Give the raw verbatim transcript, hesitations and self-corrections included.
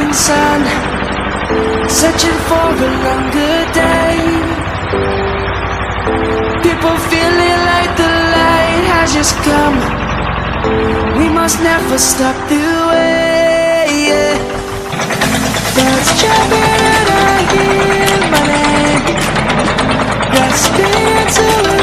morning sun, searching for a longer day. People feeling like the light has just come. We must never stop the way, yeah. Birds chirping and I hear my name, grasping into